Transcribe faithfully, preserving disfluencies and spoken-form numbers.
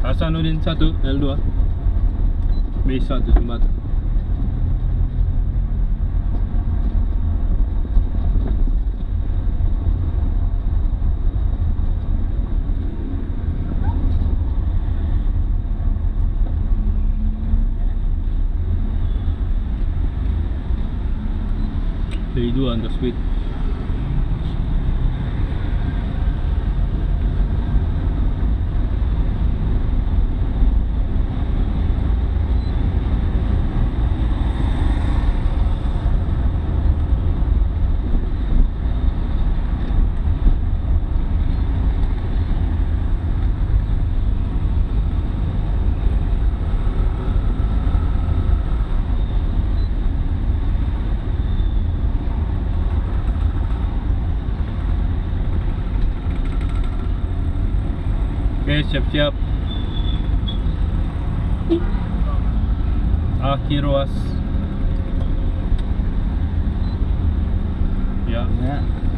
Hasanuddin satu, L dua. Base satu jembatan. Day dua untuk speed. Oke, siap-siap. Akhir ruas. Ya. Ya.